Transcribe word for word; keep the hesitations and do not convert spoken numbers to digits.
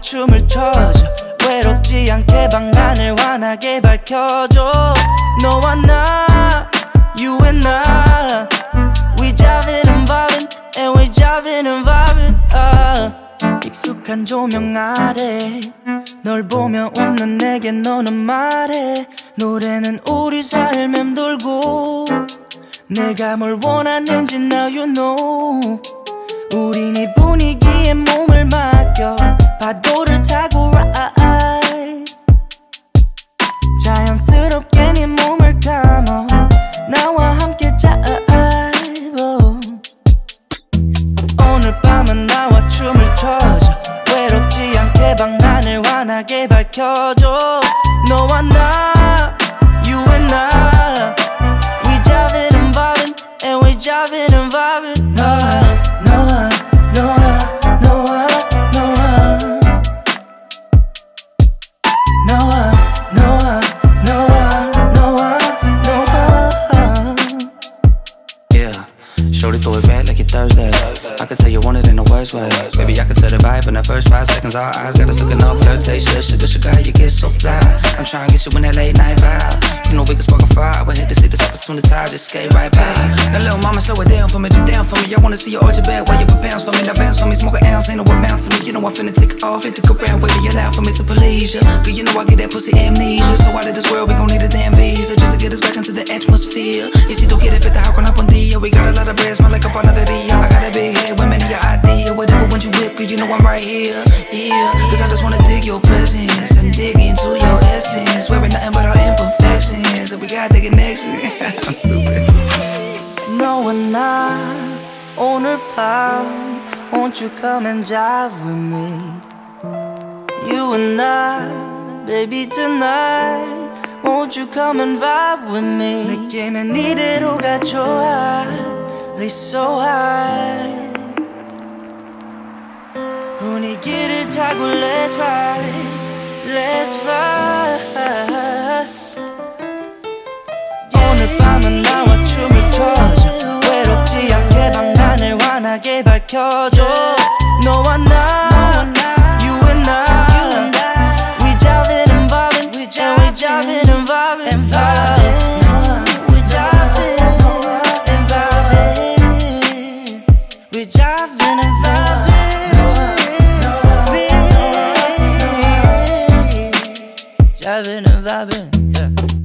춤을 춰줘 외롭지 않게 방안을 환하게 밝혀줘 너와 나 You and I We jivin' and vibin' and we jivin' and vibin' uh. 익숙한 조명 아래 널 보며 웃는 내게 너는 말해 노래는 우리 사이를 맴돌고 내가 뭘 원하는지 now you know 우린 이 분위기에 몸을 맡겨 파도를 타고 ride 자연스럽게 네 몸을 감어 나와 함께 jive 오늘 밤은 나와 춤을 춰줘 외롭지 않게 방안을 환하게 밝혀줘 너와 나 You and I We jivin' and vibin' and we jivin' and vibin' 너와 너와 너와 너와 너와 너와 너와 너와 너와 너와 Yeah, shorty throw it back like it's Thursday. I could tell you want it in the worst way. Baby, I could tell the vibe in the first five seconds. All eyes got us looking off flirtatious. Sugar, sugar, how you get so fly? I'm trying to get you in that late night vibe. You know we can spark a fire. We're here to see this opportunity, just skate right by. Now little mama, slow it down for me, get down for me. I wanna see you arch your back while you put bounce for me. Now bounce for me, smoke an ounce, ain't no amount to me. You know I'm finna take off, hit the around, wait till you allow for me to please ya. Cause you know I get that pussy amnesia. So out of this world, we gon' need a damn visa just to get us back into the atmosphere. Y si tú quieres festa, how can I pon día? We got a lot of bread, smell like a panaderia. I got a big head, women in your idea. Whatever when you whip, cause you know I'm right here. Yeah, cause I just wanna dig your presence and dig into your essence. Wearing nothing but our imperfections, so we gotta take it next. I'm stupid. 너와 나 오늘 밤 Won't you come and jive with me You and I Baby tonight Won't you come and vibe with me 느낌은 이대로가 좋아 They so high 분위기를 타고 Let's ride Let's ride 오늘 밤은 나와 춤을 춰줘 외롭지 않게 방안을 환하게 밝혀줘 너와 나 You and I We jivin' and vibin' and we jivin' and vibin' and vibin' We jivin' and vibin' We jivin' and vibin' Jivin' and vibin'